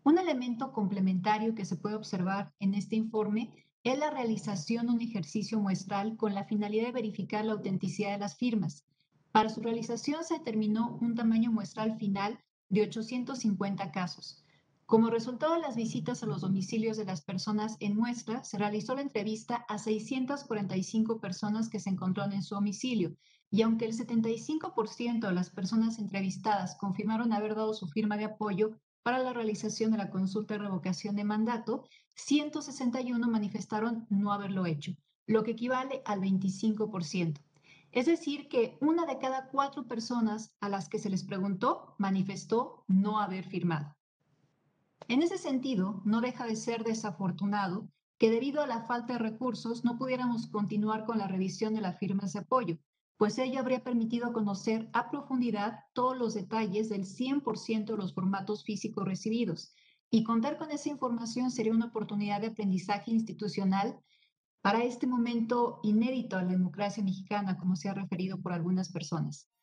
Un elemento complementario que se puede observar en este informe es la realización de un ejercicio muestral con la finalidad de verificar la autenticidad de las firmas. Para su realización se determinó un tamaño muestral final de 850 casos. Como resultado de las visitas a los domicilios de las personas en muestra, se realizó la entrevista a 645 personas que se encontraron en su domicilio, y aunque el 75% de las personas entrevistadas confirmaron haber dado su firma de apoyo, para la realización de la consulta de revocación de mandato, 161 manifestaron no haberlo hecho, lo que equivale al 25%. Es decir, que una de cada cuatro personas a las que se les preguntó manifestó no haber firmado. En ese sentido, no deja de ser desafortunado que debido a la falta de recursos no pudiéramos continuar con la revisión de las firmas de apoyo, pues ello habría permitido conocer a profundidad todos los detalles del 100% de los formatos físicos recibidos, y contar con esa información sería una oportunidad de aprendizaje institucional para este momento inédito a la democracia mexicana, como se ha referido por algunas personas.